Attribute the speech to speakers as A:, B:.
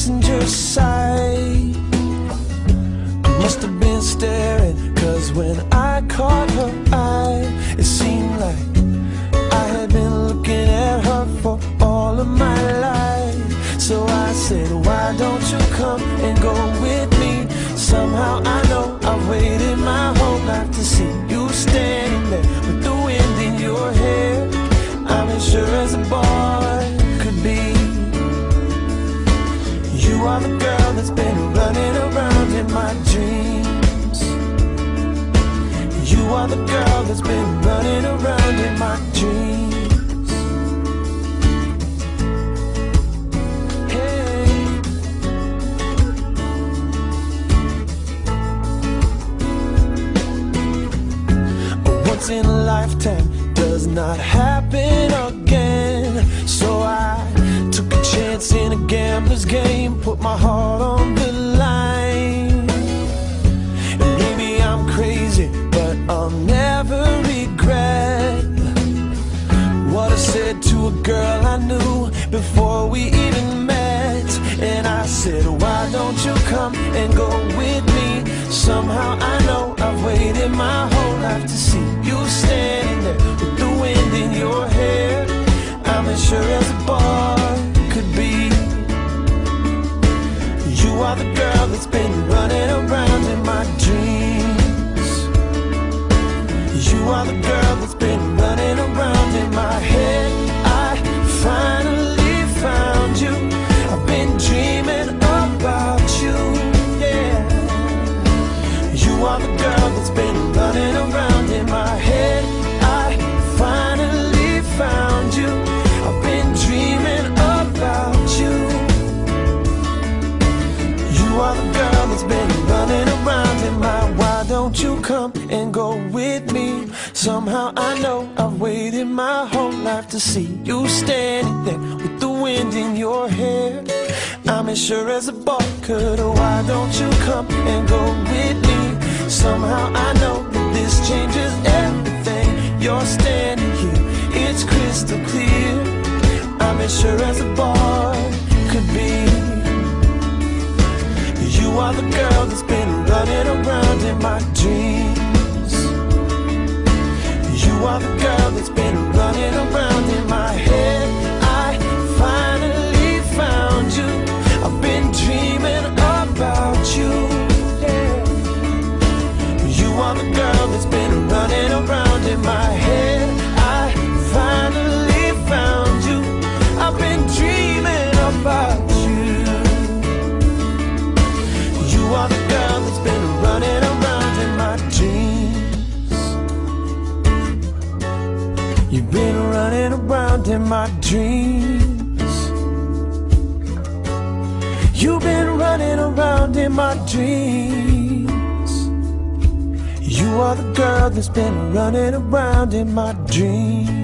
A: passenger side. I must have been staring, 'cause when I caught her eye, it seemed like I had been looking at her for all of my life. So I said, why don't you come and go with me? Somehow I know I've waited my whole life to see you standing there with the wind in your hair. I'm as sure as a boy could be. You are the girl that's been running around in my dreams. You are the girl that's been running around in my dreams. Hey. Once in a lifetime does not happen again. So I took a chance in a gambler's game, put my heart on the line. And maybe I'm crazy, but I'll never regret what I said to a girl I knew before we even met. And I said, why don't you come and go with me? Somehow I know I've waited my whole life to see you standing there with the wind in your hair. I'm as sure as a boy could be. You are the girl that's been running around in my dreams. You are the girl that's been running around in my head. I finally found you. I've been dreaming about you, yeah. You are the girl that's been running around in my head. I finally found you. I've been dreaming about you. You are the girl that's been running around in my. Why don't you come and go with me? Somehow I know I've waited my whole life to see you standing there with the wind in your hair. I'm as sure as a boy could. Why don't you come and go with me? Somehow I know that this changes everything. You're standing here, it's crystal clear. I'm as sure as a boy could be. You are the girl that's been running around in my dreams. You are the girl that's been running around in my head. I finally found you. I've been dreaming about you, yeah. You are the girl that's been running around in my head. I finally found you. I've been dreaming about you. You are the girl that's been running around in my dreams. You've been running around in my dreams. You've been running around in my dreams. You are the girl that's been running around in my dreams.